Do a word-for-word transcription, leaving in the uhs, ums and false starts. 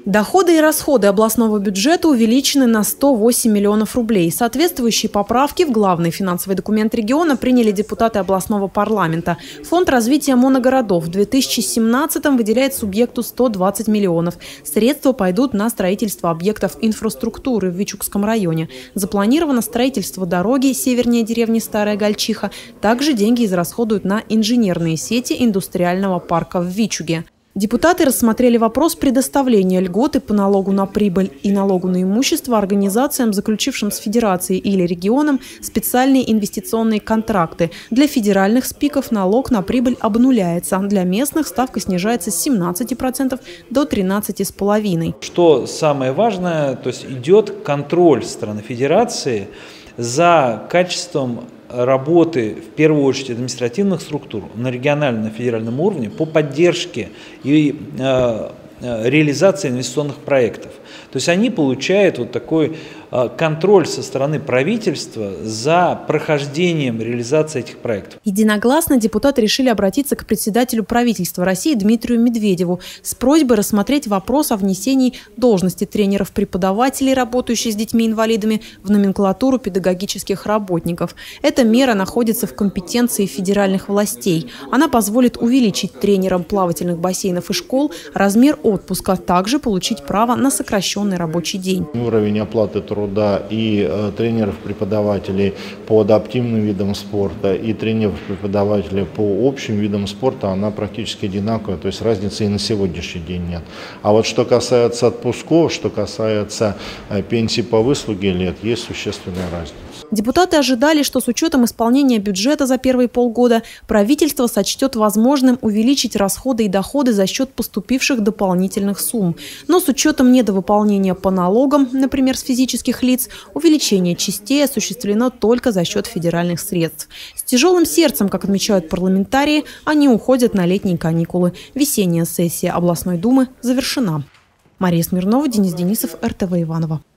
Доходы и расходы областного бюджета увеличены на сто восемь миллионов рублей. Соответствующие поправки в главный финансовый документ региона приняли депутаты областного парламента. Фонд развития моногородов в две тысячи семнадцатом выделяет субъекту сто двадцать миллионов. Средства пойдут на строительство объектов инфраструктуры в Вичугском районе. Запланировано строительство дороги севернее деревни Старая Гальчиха. Также деньги израсходуют на инженерные сети индустриального парка в Вичуге. Депутаты рассмотрели вопрос предоставления льготы по налогу на прибыль и налогу на имущество организациям, заключившим с федерацией или регионом специальные инвестиционные контракты. Для федеральных СПИКов налог на прибыль обнуляется. Для местных ставка снижается с семнадцати процентов до тринадцати целых пяти десятых процента. Что самое важное, то есть идет контроль со стороны федерации за качеством работы, в первую очередь, административных структур на региональном и федеральном уровне по поддержке и э, реализации инвестиционных проектов. То есть они получают вот такой э, контроль со стороны правительства за прохождением реализации этих проектов. Единогласно депутаты решили обратиться к председателю правительства России Дмитрию Медведеву с просьбой рассмотреть вопрос о внесении должности тренеров-преподавателей, работающих с детьми-инвалидами, в номенклатуру педагогических работников. Эта мера находится в компетенции федеральных властей. Она позволит увеличить тренерам плавательных бассейнов и школ размер отпуска, а также получить право на сокращенный рабочий день. Уровень оплаты труда и э, тренеров-преподавателей по адаптивным видам спорта и тренеров-преподавателей по общим видам спорта, она практически одинаковая, то есть разницы и на сегодняшний день нет. А вот что касается отпусков, что касается э, пенсии по выслуге лет, есть существенная разница. Депутаты ожидали, что с учетом исполнения бюджета за первые полгода правительство сочтет возможным увеличить расходы и доходы за счет поступивших дополнительных сумм. Но с учетом недовыполнения по налогам, например, с физических лиц, увеличение частей осуществлено только за счет федеральных средств. С тяжелым сердцем, как отмечают парламентарии, они уходят на летние каникулы. Весенняя сессия областной думы завершена. Мария Смирнова, Денис Денисов, эр тэ вэ Иваново.